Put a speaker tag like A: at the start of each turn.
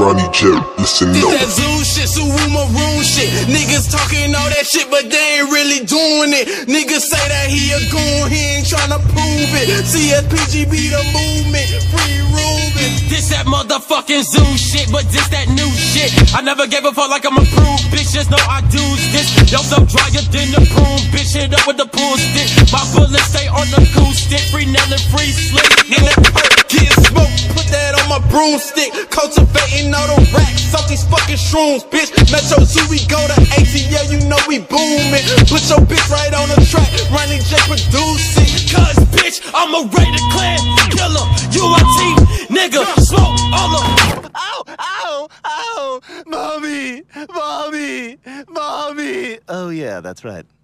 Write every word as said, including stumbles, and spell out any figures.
A: Ronnie J, listen up.
B: That zoo shit, Suwu Maroon shit. Niggas talking all that shit, but they ain't really doing it. Niggas say that he a goon, he ain't tryna prove it. C S P G be the movement, free Ruben.
C: This that motherfucking zoo shit, but this that new shit. I never gave a fuck like I'm approved, bitch, just know I do this. Yo, so drier than the prune, bitch, hit up with the pool stick. My bullets stay on the cool stick, free Nell and free Slick.
B: In that perk, getting smoke, put that on my broomstick. Cultivating all the racks off these fucking shrooms, bitch. Metro Zoo, we go to A T L, you know we booming. Put your bitch right on the track, Ronnie J producing.
C: Cause bitch, I'm a rated clan killer. You a team, nigga, smoke all of.
D: Ow, ow, ow, mommy, mommy, mommy. Oh yeah, that's right.